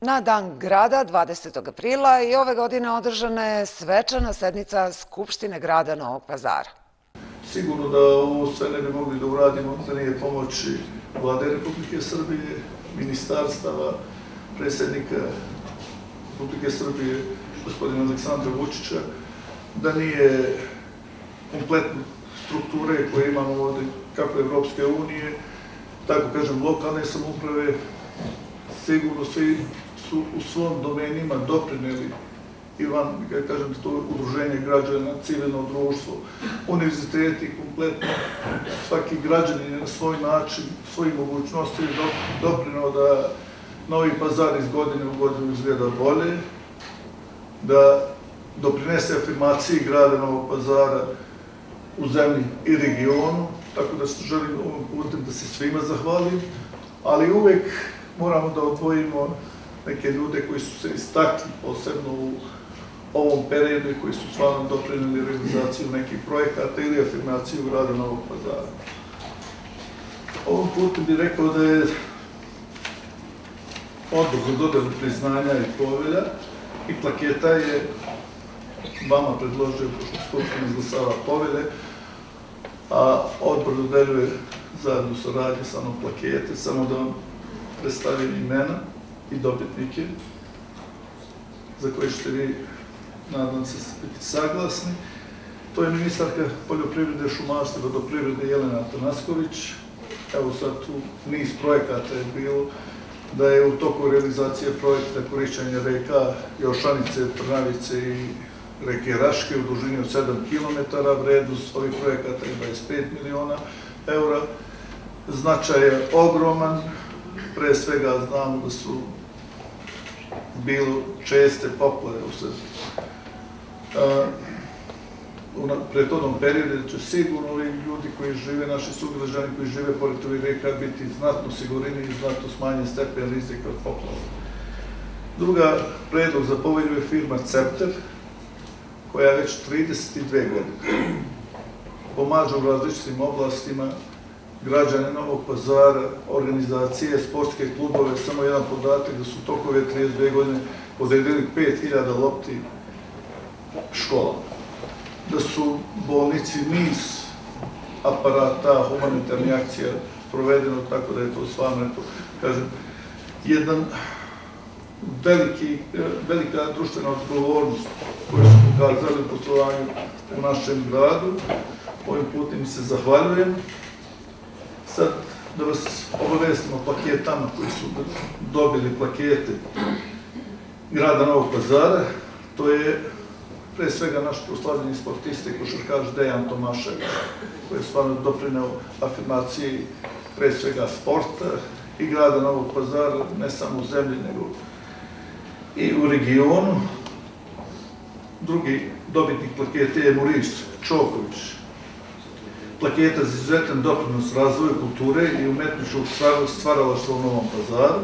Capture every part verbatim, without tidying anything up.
Na dan grada, dvadesetog aprila, i ove godine održana je svečana sednica Skupštine grada Novog Pazara. Sigurno da ovo sve ne bi mogli da uradimo da nije pomoći Vlade Republike Srbije, ministarstava, predsjednika Republike Srbije, gospodina Aleksandra Vučića, da nije kompletne strukture koje imamo ovdje, kako Evropske unije, tako kažem lokalne samouprave, sigurno svi su u svom domenima doprineli i van, kada kažem, to udruženje građana, civilno društvo, univerziteti, kompletno, svaki građanin je na svoj način, svojim mogućnostima doprinao da Novi Pazar iz godine u godinu izgleda bolje, da doprinese afirmaciji grada Novog Pazara u zemlji i regionu, tako da želim ovom putem da se svima zahvalim, ali uvek moramo da odvojimo neke ljude koji su se istakli, posebno u ovom periodu i koji su stvarno doprineli realizaciju nekih projekata ili afirmaciju grada Novog Pazara. Ovom putem bih rekao da je Odbor za dodelu priznanja i povelja i plaketa je vama predložio, pošto Skupština izglasava povelje, a Odbor dodeljuje zajedno saradnje sa mnom plakete, samo da vam predstavim imena i dobitnike za koje ćete vi, nadam se, biti saglasni. To je ministarka poljoprivrede, šumarstva i vodoprivrede Jelena Atanasković. Evo sad tu niz projekata je bilo, da je u toku realizacije projekta korišćenja reka Jošanice, Trnavice i reke Raške u dužini od sedam kilometara, vrednost ovih projekata je dvadeset pet miliona eura. Značaj je ogroman, pre svega znamo da su bilo česte poplave u prethodnom periodu, da će sigurno ovi ljudi koji žive, naši sugrađani koji žive pored ovih reka, biti znatno sigurniji i znatno smanjen stepen rizika od poplava. Druga predlog za povelju je firma Cepter, koja već trideset dve godine pomaže u različitim oblastima građane Novog Pazara, organizacije, sportske klubove. Samo jedan podatak da su tokom ove trideset dve godine podelili pet hiljada lopti škola, da su bolnici niz aparata, humanitarnih akcija provedeno, tako da je to stvarno, kažem, jedan velika društvena odgovornost koju su pokazali u poslovanju u našem gradu. Ovim putem se zahvaljujem. Sad da vas obavestimo plaketama koji su dobili plakete grada Novog Pazara. To je pre svega naš proslavljeni sportista i košarkaš Dejan Tomašević, koji je stvarno doprineo afirmaciji pre svega sporta i grada Novog Pazara, ne samo u zemlji, nego i u regionu. Drugi dobitnik plakete je Muris Čoković. Plaketa za izuzetan doprinos razvoju kulture i umetničkog stvaralaštva u Novom Pazaru.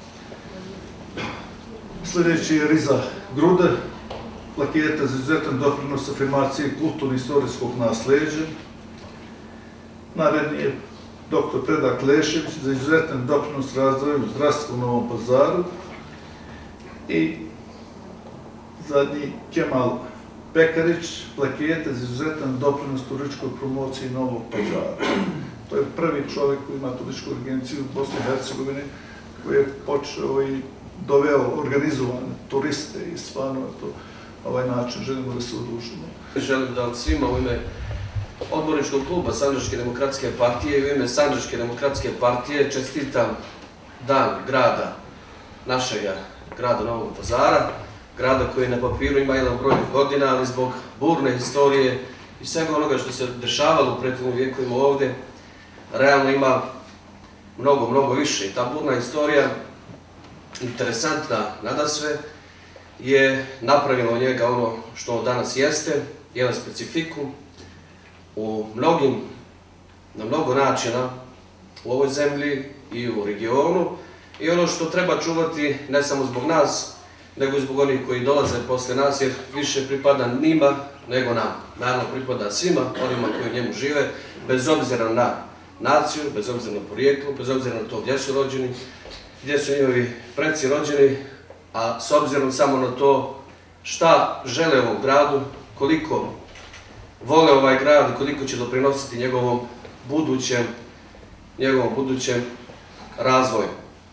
Sljedeći je Riza Gruda, plaketa za izuzetan doprinos afirmaciji kulturno-istorijskog nasleđa. Naredni je doktor Predrag Lešević za izuzetan doprinos razvoju zdravstva u Novom Pazaru. I zadnji Kemal Pekarić, plaketa za izuzetan doprinos turističkoj promociji Novog Pazara. To je prvi čovjek koji ima turističku agenciju u Bosni i Hercegovini, koji je počeo i doveo organizovane turiste i stvarno to ovaj način želimo da se odužimo. Želim da svima u ime odborničkog kluba Sandžačke demokratske partije i u ime Sandžačke demokratske partije čestitam dan grada, našega grada Novog Pazara, grada koji na papiru ima jedan broj godina, ali zbog burne historije i svega onoga što se dešavalo u prethodnim vijekovima ovde, realno ima mnogo, mnogo više. I ta burna historija, interesantna nadasve, je napravila od njega ono što on danas jeste, jedan specifikum u mnogim, na mnogo načina u ovoj zemlji i u regionu i ono što treba čuvati ne samo zbog nas, nego i zbog onih koji dolaze posle nas, jer više pripada njima nego nam. Naravno, pripada svima onima koji u njemu žive, bez obzira na naciju, bez obzira na porijeklo, bez obzira na to gdje su rođeni, gdje su njihovi preci rođeni, a s obzirom samo na to šta žele ovom gradu, koliko vole ovaj grad i koliko će doprinositi njegovom budućem, njegovom budućem razvoju.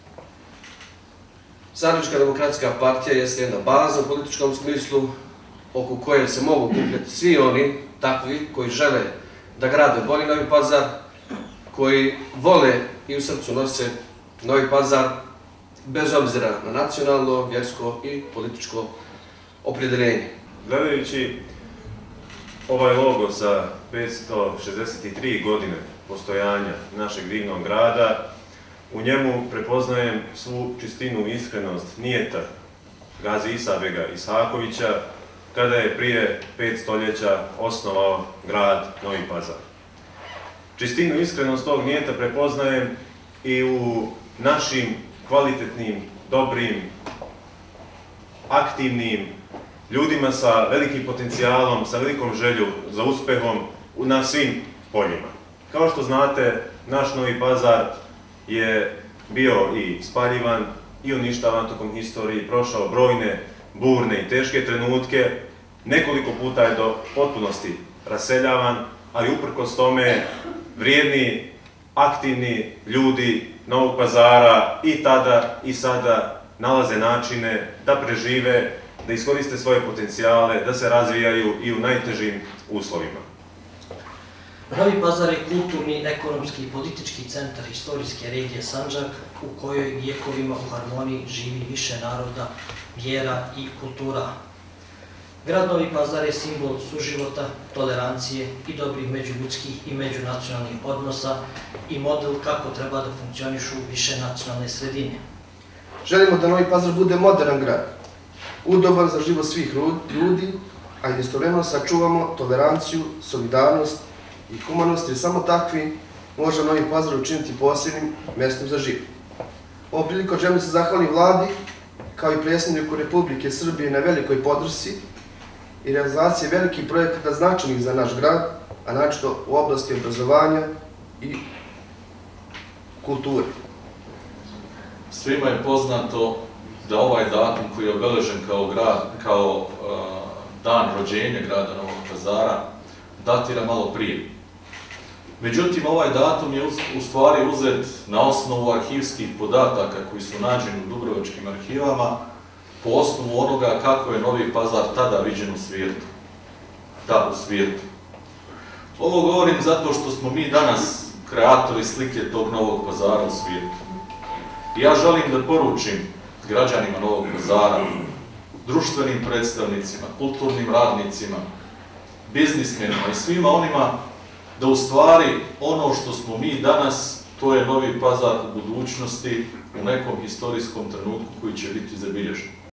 Sandžačka demokratska partija jeste jedna baza u političkom smislu oko koje se mogu okupljati svi oni takvi koji žele da grade bolji Novi Pazar, koji vole i u srcu nose Novi Pazar bez obzira na nacionalno, vjersko i političko opredjeljenje. Gledajući ovaj logo za petsto šezdeset tri godine postojanja našeg divnog grada, u njemu prepoznajem svu čistinu i iskrenost nijeta Gazi Isabega Ishakovića kada je prije pet stoljeća osnovao grad Novi Pazar. Čistinu i iskrenost tog nijeta prepoznajem i u našim kvalitetnim, dobrim, aktivnim ljudima sa velikim potencijalom, sa velikom željom za uspehom na svim poljima. Kao što znate, naš Novi Pazar je bio i spaljivan i uništavan tokom historije, prošao brojne burne i teške trenutke, nekoliko puta je do potpunosti raseljavan, ali uprkos tome vrijedni, aktivni ljudi Novog Pazara i tada i sada nalaze načine da prežive, da iskoriste svoje potencijale, da se razvijaju i u najtežim uslovima. Novi Pazar je kulturni, ekonomski i politički centar istorijske regije Sandžak u kojoj vijekovima u harmoniji živi više naroda, vjera i kultura. Grad Novi Pazar je simbol suživota, tolerancije i dobrih međuljudskih i međunacionalnih odnosa i model kako treba da funkcionišu više nacionalne sredine. Želimo da Novi Pazar bude modern grad, udoban za život svih ljudi, a istovremeno sačuvamo toleranciju, solidarnost i humanost, jer samo takvi može Novi Pazar učiniti posebnim mestom za život. Ovom prilikom želim se zahvalim vladi, kao i predsjedniku Republike Srbije na velikoj podršci i realizaciji velikih projekata značajnih za naš grad, a naročito u oblasti obrazovanja i kulture. Svima je poznato da ovaj datum koji je obeležen kao, grad, kao uh, dan rođenja grada Novog Pazara datira malo prije. Međutim, ovaj datum je u stvari uzet na osnovu arhivskih podataka koji su nađeni u dubrovačkim arhivama, po osnovu onoga kako je Novi Pazar tada viđen u svijetu. Da, u svijetu. Ovo govorim zato što smo mi danas kreatori slike tog Novog Pazara u svijetu. I ja želim da poručim građanima Novog Pazara, društvenim predstavnicima, kulturnim radnicima, biznismenima i svima onima da u stvari ono što smo mi danas, to je Novi Pazar u budućnosti, u nekom historijskom trenutku koji će biti zabilježen.